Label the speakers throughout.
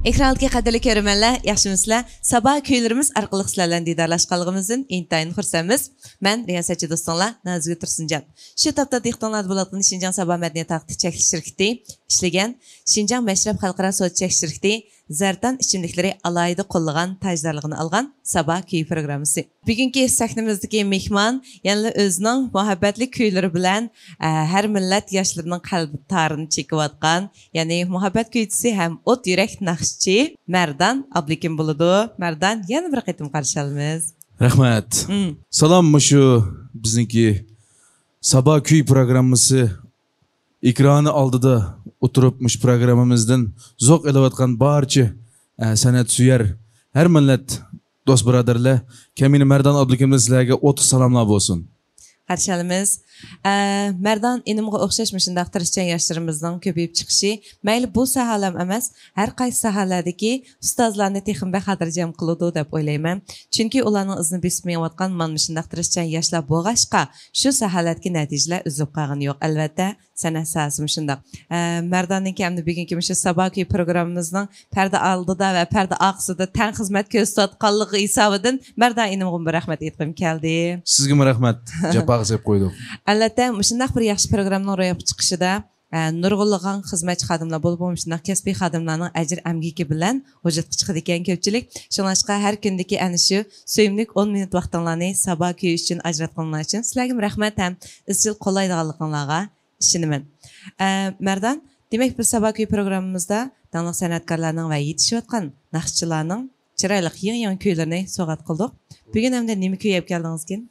Speaker 1: Ekrandagi qadrli ko'rmanlar, yaxshimisizlar? Sabah kuylarimiz orqali sizlardan diydorlashganligimizdan intayin xursandmiz. Men riyosatchi do'stinglar Nazgul Tursunjon. Shu topda dehqonlar bo'layotgan Şinjan Sabah madaniyat taqdi cheklanish shirkati ishlagan Şinjan Mashrab xalqaro so'z cheklanish shirkati Zardan ichimliklari alayida qo'llagan tajdorligini olgan Sabah kuy programmasi. Bugungi sahnamizdagi mehmon yana o'zining muhabbatli kuylari bilan har millat yoshlarining qalbi tarini chekayotgan, ya'ni muhabbat kuychisi ham o't yurak naqshchi Mardan Abdukim bo'ladi. Mardan yana bir qaytim qarshi olamiz.
Speaker 2: Rahmat. Salom, mushu bizniki Sabah kuy programmasi ekrani oldida o'tiribmish programmamizdan zo'q elayotgan barcha san'at suyar har millat do'st birodarlar, Kamina Mardan Abdukimdan sizlarga 30 salomlar bo'lsin.
Speaker 1: Qarshi olamiz. Mardan inimga o'xshash shunday tirishchan yoshlarimizning ko'payib chiqishi, mayli bu sohalar emas, har qaysi sohalardagi ustozlarni texnik xotirjam qiladi deb o'ylayman. Chunki ularning izini besmayotgan mana shunday tirishchan yoshlar bo'lg'ashqa shu sohalardagi natijalar uzib qolgani yo'q. Albatta, san'at sohasi shunday. Mardanning kamida bugungi shu Sabah kuy programmamizning parda oldida va parda oqsida tan xizmat ko'rsatganligi hisobidan Mardan inimga bir rahmat aytgim keldi.
Speaker 2: Sizga rahmat. Javob deb qo'ydik.
Speaker 1: Albatta, shunday bir yaxshi programmaning ro'yobga chiqishida nurg'unlagan xizmatchi xodimlar bo'lib, shunday kasbiy xodimlarning ajr amgiki bilan vujudga chiqadi ekan ko'pchilik. Shuningdek, har kundagi ana shu sevimli 10 minut vaqtingizni Sabah kuyi uchun ajratganlar uchun sizlarga rahmat ham izchil qo'llaydiganligingizga ishonaman. Mardan, demak biz Sabah kuyi programmamizda danliq san'atkorlarning va yetishayotgan naqshchilarning chiroyli yangi kuylarini so'g'at qildik. Bugun hamda nima kuy olib keldingiz ekan?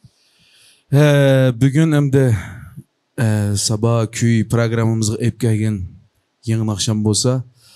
Speaker 2: Bugün hem de Sabah kuy programmamızga ep kelgan yangi naqsham bo'lsa,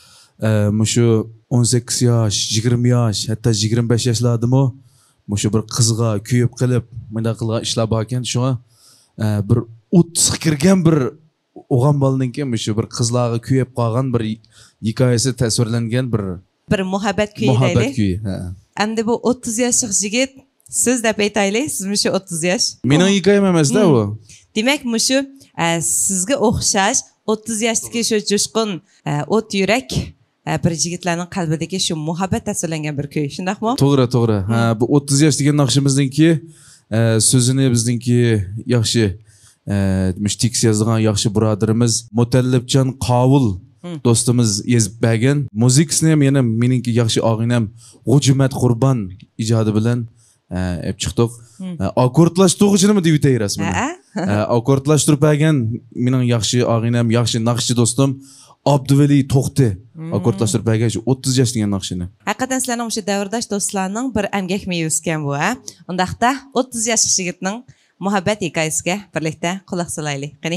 Speaker 2: mushu 18 yosh, 20 yosh, hatta 25 yoshlardimi, mushu bir qizga kuyib qilib, bunda qilgan ishlar bor ekan, shunga bir o'tga kirgan bir o'g'an bolaninki mushu bir qizlarga kuyib qolgan bir hikoyasi tasvirlangan bir
Speaker 1: muhabbat kuyi deylik.
Speaker 2: Muhabbat kuyi.
Speaker 1: Endi bu 30 yoshlik yigit siz deb aytaylik, siz mushu 30 yosh.
Speaker 2: Mening hikoyam emasda u.
Speaker 1: Demak, mushu sizga o'xshash 30 yoshdagi shu jo'shqin o't yurak bir yigitlarning qalbidagi shu muhabbat tasvirlangan bir kuy, shundaqmi?
Speaker 2: To'g'ri, to'g'ri. Bu 30 yosh degan naqshimizningki so'zini bizningki yaxshi tekst yozgan yaxshi birodarimiz Mutallibjon Qovul do'stimiz yezib bergan. Muzikasini ham yana meningki yaxshi og'inam G'ujumat Qurbon ijodi bilan hep çıktık. Akkordlaştırıcını mı diyeyim rasmini? Akkordlaştırıp bergen mening yaxshi ağinem, yaxshi naqshchi do'stim Abduvali To'xti akkordlaştırıp bergen 30 yosh degan naqshini.
Speaker 1: Haqiqatan sizlarning o'sha davrdosh do'stlarning bir emgak mevasi ekan bu, ha? Undaqda 30 yoshli yigitning muhabbat hikoyasiga birlikda quloq solaylik. Qani.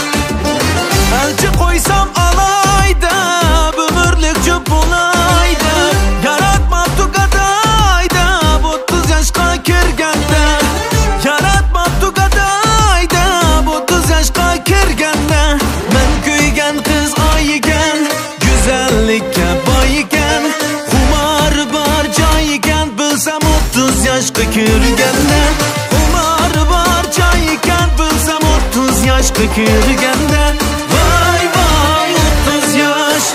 Speaker 3: Elçi koysam alayda, ömürlük cüp olayda. ko'rganda umar bor joyikan bilsam 30 yoshga ko'rganda voy voy 30 yosh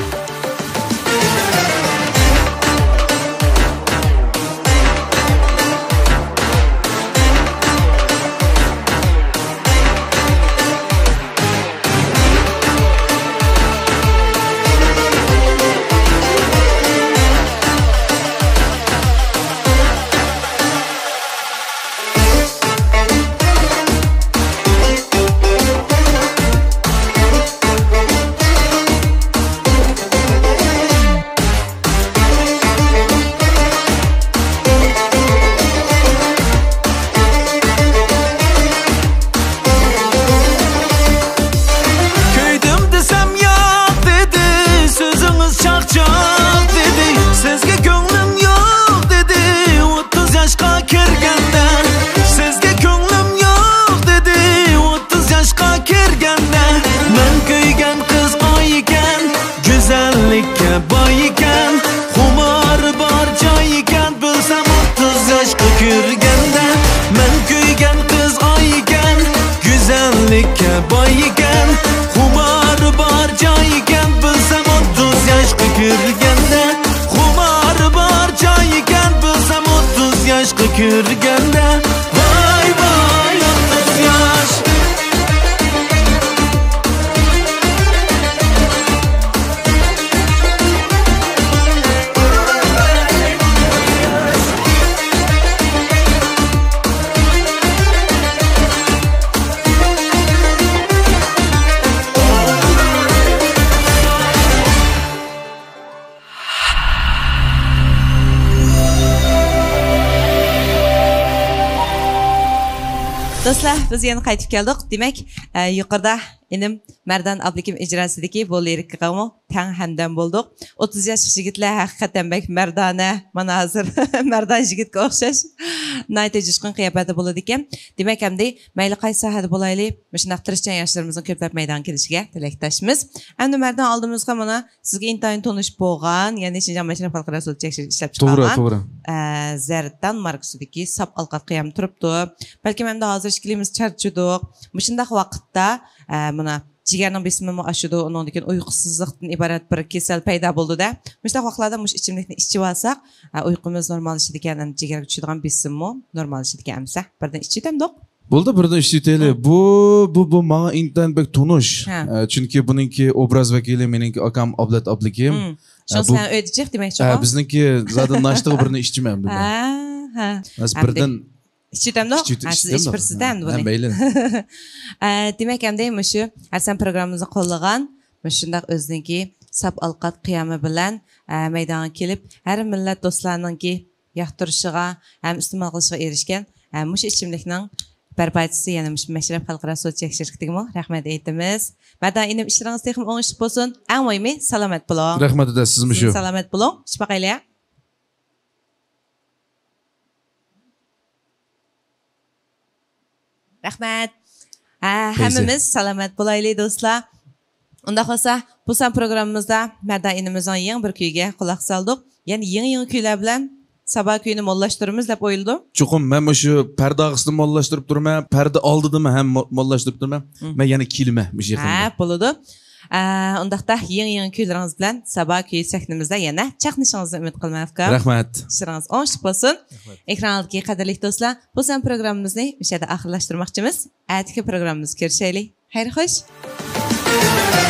Speaker 3: ko'rganda voy voy 30 yosh
Speaker 1: Dostlar, biz yana qaytib keldik. Demak, yuqorida inim Mardan Abdukim ijrosidagi bu lirikaqami tang hamdam bo'ldik. 30 yoshli yigitlar haqiqatan bak mardona, mana hozir mardan yigitga o'xshash nayta jushqin qiyofada bo'ladi ekan. Demak, hamda mayli qaysi sohada bo'layli, shunday tirishchan yoshlarimizning ko'plab maydon kelishiga tilakdoshmiz. Endi Mardan oldimizga mana sizga intayin tonish bo'lgan, ya'ni Shinjon Mashraf xalqaro sud tekshirish ishlab chiqargan.
Speaker 2: To'g'ri.
Speaker 1: Zardan markasidagi sap alqat qiyam turibdi. Balki menda hozir ishkilimiz charchadik. Shunday vaqtda mana jigarning besimi ashudu, undan keyin uyqusizlikdan iborat bir kasal paydo bo'ldi-da. Shunday vaqtlarda mush ichimlikni ichib olsak, uyqumiz normallashadi ekan, jigarga tushadigan besimmi normallashadi ekan amsa. Birdan ichitamdiq.
Speaker 2: Bo'ldi, birdan ishlaytaylik. Bu menga intayin bek tonish. Chunki buningki obraz vakili meningki akam Ablat Ablikim.
Speaker 1: Shuni sen o'ydichiq demakchi.
Speaker 2: Bizniki zaten nashtiga birini ichmayman bular.
Speaker 1: Ha.
Speaker 2: Biz birdan
Speaker 1: ichitamdiq. Siz ichbirsizdan buni.
Speaker 2: Mayli.
Speaker 1: Demak, hamda shu Hasan programmamizni qo'llagan, shunday o'ziniki sap alqat qiyomi bilan maydonga kelib, har millat do'stlarninki yoqtirishiga, ham iste'mol qilishiga erishgan mush ichimlikning barpochisi yana Mashraf xalqaro sud shirkatiga rahmat aytamiz. Madan inim ishlaringiz texnik o'ngishli bo'lsin. Eng muhimi salomat bo'ling.
Speaker 2: Rahmat eda sizmi shu.
Speaker 1: Salomat bo'ling. Shifaqayla. Rahmat. Hammamiz salomat bo'laylik do'stlar. Unda qolsa, bu san programmamizda Mardan inimizning yangi bir kuyiga quloq soldik. Ya'ni yangi kuylar bilan sabah kuyini mollashtiramiz deb o'yladim.
Speaker 2: Chuqum men shu parda og'isini mollashtirib turman, parda oldidimi ham mollashtirib turman. Men yana kilma mush yaqinda.
Speaker 1: Ha, bo'ladi. Undaqda yangi kuylaringiz bilan sabah kuyi sahnimizda yana chaqnishingizni umid qilmoqda.
Speaker 2: Rahmat.
Speaker 1: Ishlaringiz o'ngishli bo'lsin. Ekrandagi qadrli do'stlar, bu san programmamizni o'shada oxirlashtirmoqchimiz. Atigi programmamizga kirishaylik. Xayr xo'sh.